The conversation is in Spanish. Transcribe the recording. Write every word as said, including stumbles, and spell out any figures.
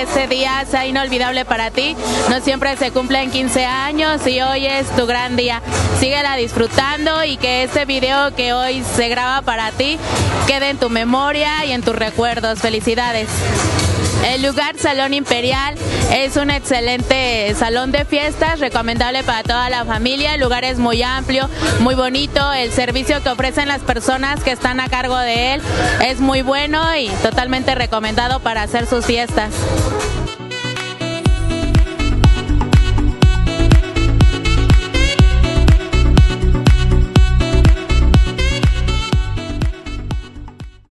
que ese día sea inolvidable para ti. No siempre se cumplen quince años y hoy es tu gran día. Síguela disfrutando y que este video que hoy se graba para ti quede en tu memoria y en tus recuerdos. Felicidades. El lugar Salón Imperial es un excelente salón de fiestas, recomendable para toda la familia. El lugar es muy amplio, muy bonito. El servicio que ofrecen las personas que están a cargo de él es muy bueno y totalmente recomendado para hacer sus fiestas.